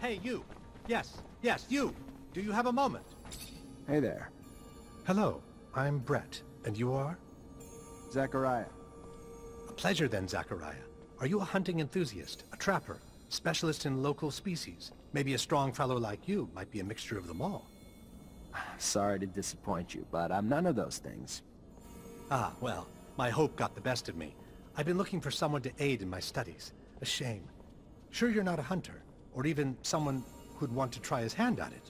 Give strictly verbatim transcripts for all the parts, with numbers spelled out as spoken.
Hey, you! Yes, yes, you! Do you have a moment? Hey there. Hello, I'm Brett, and you are? Zachariah. A pleasure then, Zachariah. Are you a hunting enthusiast, a trapper, specialist in local species? Maybe a strong fellow like you might be a mixture of them all. Sorry to disappoint you, but I'm none of those things. Ah, well, my hope got the best of me. I've been looking for someone to aid in my studies. A shame. Sure you're not a hunter, or even someone who'd want to try his hand at it?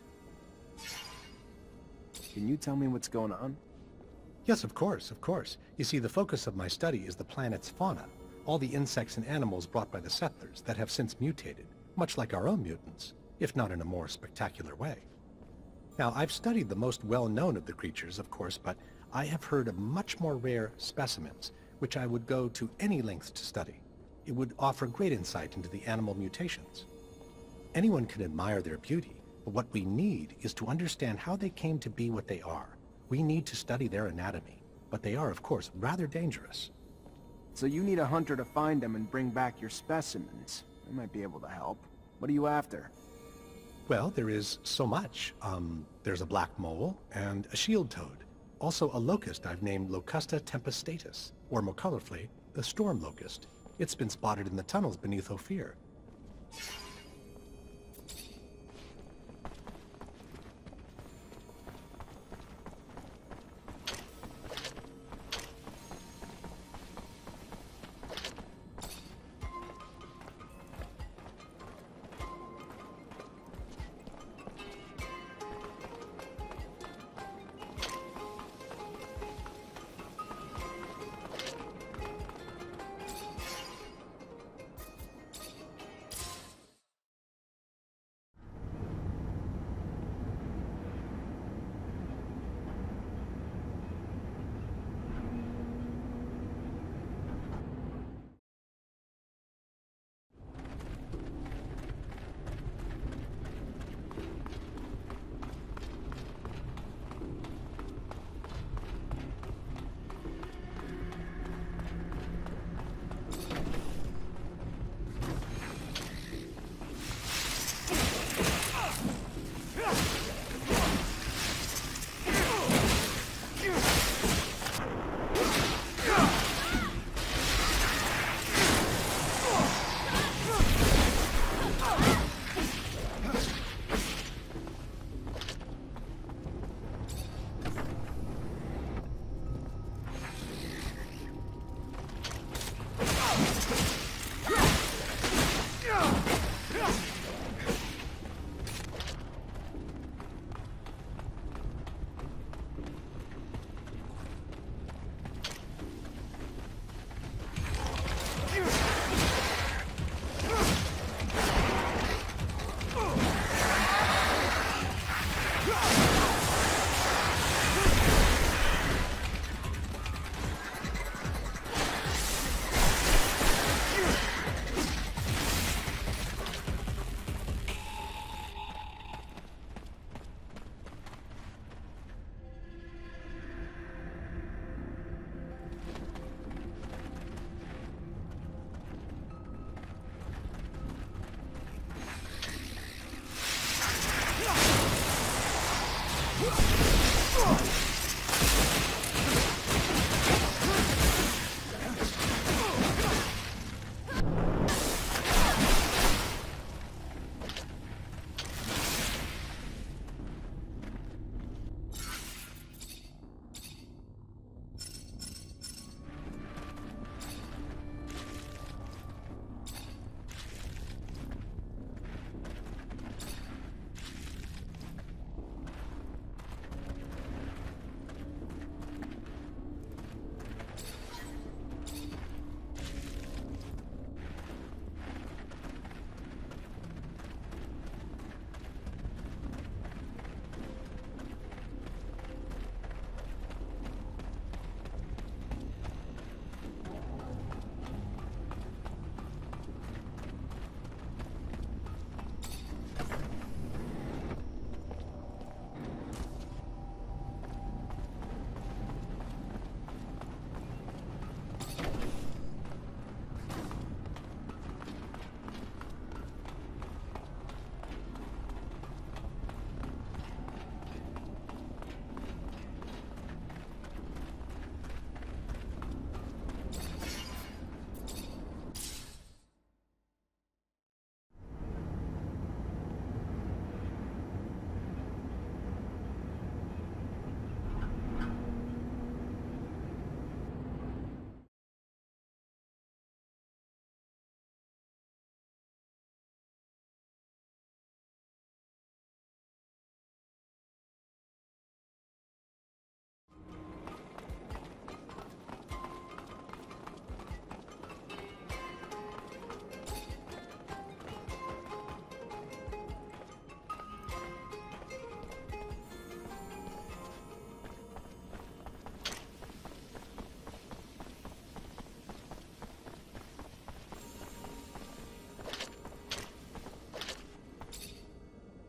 Can you tell me what's going on? Yes, of course, of course. You see, the focus of my study is the planet's fauna, all the insects and animals brought by the settlers that have since mutated, much like our own mutants, if not in a more spectacular way. Now, I've studied the most well-known of the creatures, of course, but I have heard of much more rare specimens, which I would go to any lengths to study. It would offer great insight into the animal mutations. Anyone can admire their beauty, but what we need is to understand how they came to be what they are. We need to study their anatomy, but they are, of course, rather dangerous. So you need a hunter to find them and bring back your specimens. I might be able to help. What are you after? Well, there is so much. Um, there's a black mole and a shield toad. Also a locust I've named Locusta tempestatus, or more colorfully, the storm locust. It's been spotted in the tunnels beneath Ophir.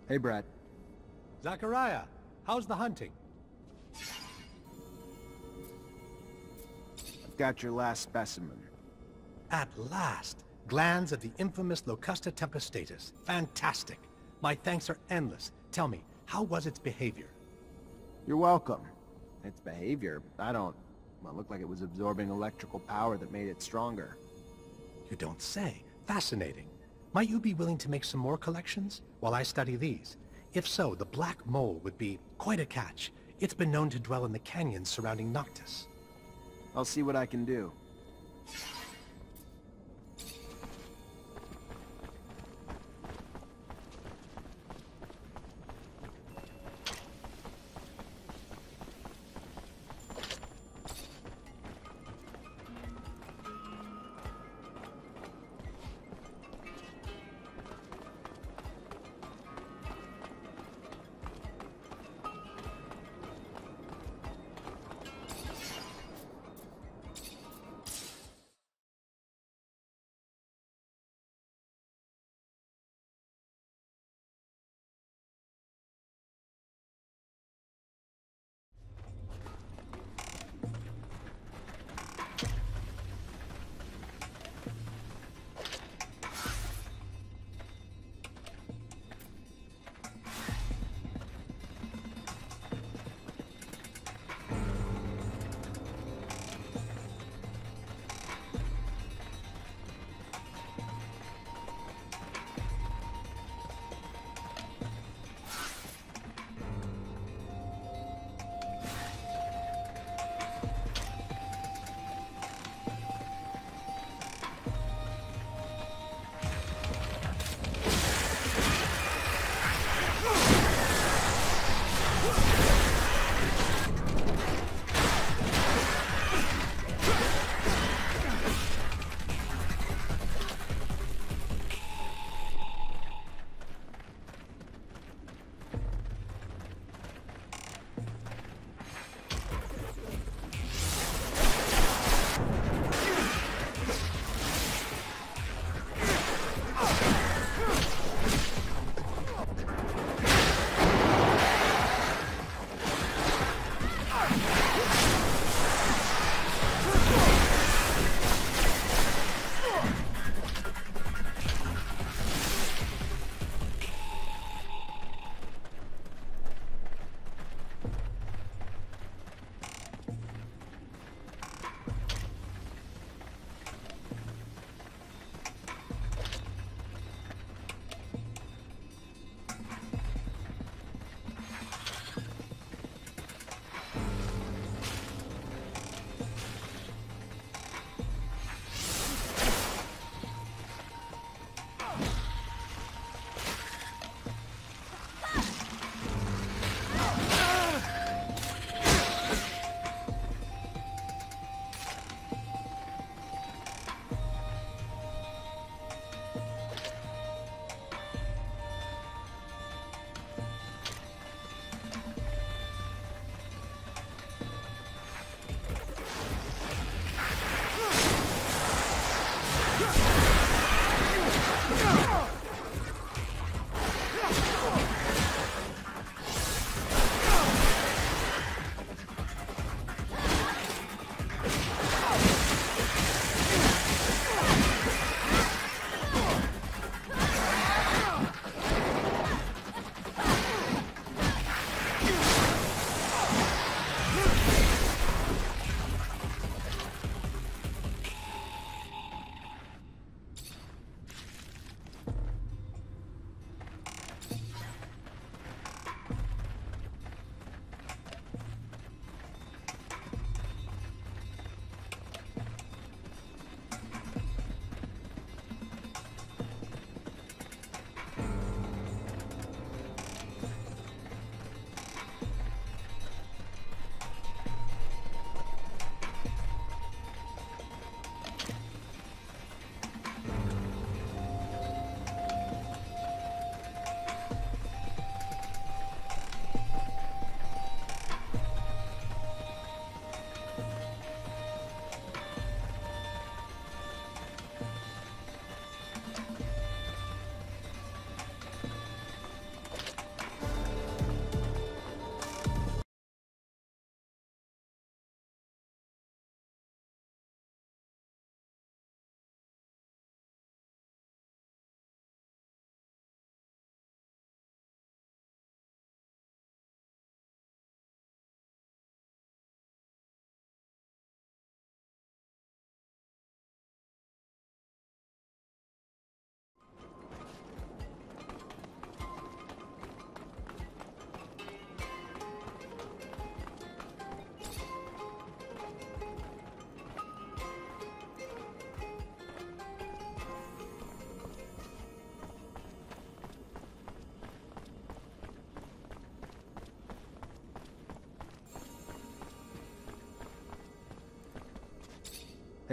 Hey, Brett. Zachariah, how's the hunting? I've got your last specimen. At last! Glands of the infamous Locusta tempestatus. Fantastic! My thanks are endless. Tell me, how was its behavior? You're welcome. Its behavior, I don't... Well, it looked like it was absorbing electrical power that made it stronger. You don't say. Fascinating. Might you be willing to make some more collections while I study these? If so, the black mole would be quite a catch. It's been known to dwell in the canyons surrounding Noctis. I'll see what I can do.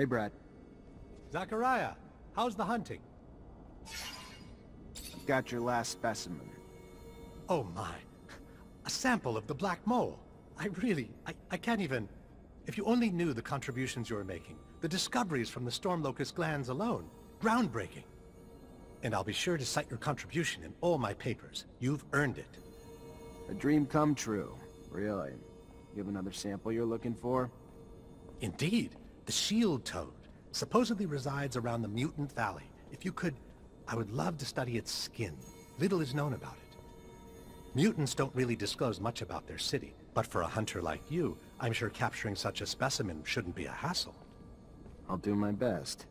Hey, Brad. Zachariah, how's the hunting? Got your last specimen. Oh my. A sample of the black mole. I really... I, I can't even... If you only knew the contributions you're making, the discoveries from the storm locust glands alone. Groundbreaking. And I'll be sure to cite your contribution in all my papers. You've earned it. A dream come true. Really. You have another sample you're looking for? Indeed. The shield toad supposedly resides around the Mutant Valley. If you could, I would love to study its skin. Little is known about it. Mutants don't really disclose much about their city, but for a hunter like you, I'm sure capturing such a specimen shouldn't be a hassle. I'll do my best.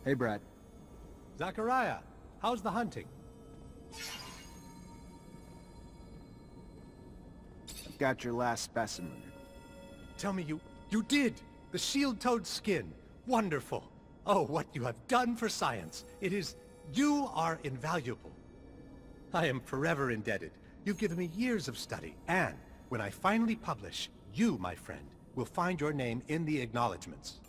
Hey, Brad. Zachariah, how's the hunting? I've got your last specimen. Tell me you... you did! The shield-toed skin! Wonderful! Oh, what you have done for science! It is... you are invaluable. I am forever indebted. You've given me years of study, and when I finally publish, you, my friend, will find your name in the acknowledgements.